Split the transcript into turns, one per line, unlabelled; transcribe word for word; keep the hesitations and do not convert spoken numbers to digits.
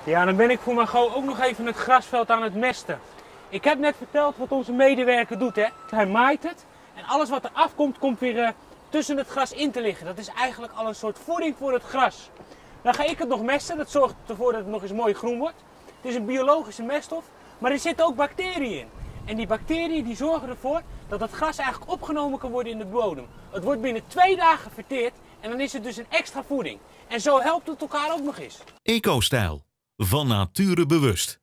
Ja, dan ben ik voor mijn go ook nog even het grasveld aan het mesten. Ik heb net verteld wat onze medewerker doet, hè. Hij maait het en alles wat er afkomt, komt weer uh, tussen het gras in te liggen. Dat is eigenlijk al een soort voeding voor het gras. Dan ga ik het nog mesten, dat zorgt ervoor dat het nog eens mooi groen wordt. Het is een biologische meststof, maar er zitten ook bacteriën in. En die bacteriën die zorgen ervoor dat het gras eigenlijk opgenomen kan worden in de bodem. Het wordt binnen twee dagen verteerd en dan is het dus een extra voeding. En zo helpt het elkaar ook nog eens.
Ecostijl. Van nature bewust.